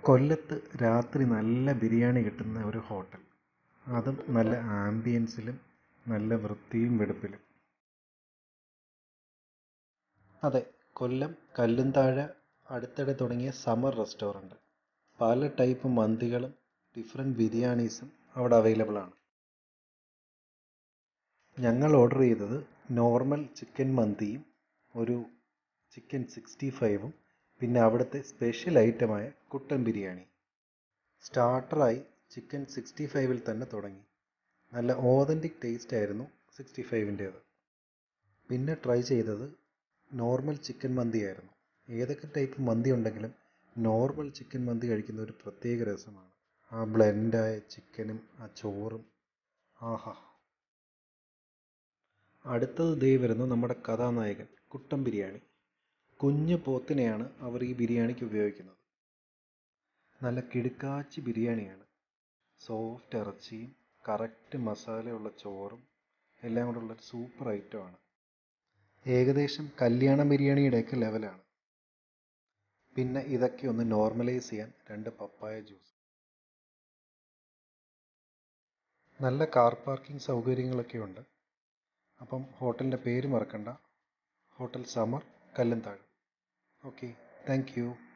കൊല്ലത്ത് രാത്രി നല്ല ബിരിയാണി കിട്ടുന്ന ഒരു ഹോട്ടൽ, അതും നല്ല ആംബിയൻസിലും നല്ല വൃത്തിയും വെടുപ്പിലും. അതെ, കൊല്ലം കല്ലുംതാഴെ അടുത്തിടെ തുടങ്ങിയ സമർ റെസ്റ്റോറൻറ്റ്. പല ടൈപ്പ് മന്തികളും ഡിഫറെൻറ്റ് ബിരിയാണീസും അവിടെ അവൈലബിൾ ആണ്. ഞങ്ങൾ ഓർഡർ ചെയ്തത് നോർമൽ ചിക്കൻ മന്തിയും ഒരു ചിക്കൻ 65ഉം പിന്നെ അവിടുത്തെ സ്പെഷ്യൽ ഐറ്റമായ കുട്ടൻ ബിരിയാണി. സ്റ്റാർട്ടറായി ചിക്കൻ 65ൽ തന്നെ തുടങ്ങി. നല്ല ഓതൻറ്റിക് ടേസ്റ്റ് ആയിരുന്നു 65ൻ്റേത്. പിന്നെ ട്രൈ ചെയ്തത് നോർമൽ ചിക്കൻ മന്തിയായിരുന്നു. ഏതൊക്കെ ടൈപ്പ് മന്തി ഉണ്ടെങ്കിലും നോർമൽ ചിക്കൻ മന്തി കഴിക്കുന്ന ഒരു പ്രത്യേക രസമാണ്. ആ ബ്ലെൻഡായ ചിക്കനും ആ ചോറും, ആഹാ. അടുത്തത് ദേ വരുന്നു നമ്മുടെ കഥാനായകൻ കുട്ടൻ ബിരിയാണി. കുഞ്ഞു പോത്തിനെയാണ് അവർ ഈ ബിരിയാണിക്ക് ഉപയോഗിക്കുന്നത്. നല്ല കിടുക്കാച്ചി ബിരിയാണിയാണ്. സോഫ്റ്റ് ഇറച്ചിയും കറക്റ്റ് മസാലയുള്ള ചോറും എല്ലാം കൂടെ സൂപ്പർ ഐറ്റമാണ്. ഏകദേശം കല്യാണ ബിരിയാണിയുടെയൊക്കെ ലെവലാണ്. പിന്നെ ഇതൊക്കെ ഒന്ന് നോർമലൈസ് ചെയ്യാൻ 2 പപ്പായ ജ്യൂസ്. നല്ല കാർ പാർക്കിംഗ് സൗകര്യങ്ങളൊക്കെ ഉണ്ട്. അപ്പം ഹോട്ടലിൻ്റെ പേര് മറക്കണ്ട, hotel Samar Kallumthazh. Okay, thank U.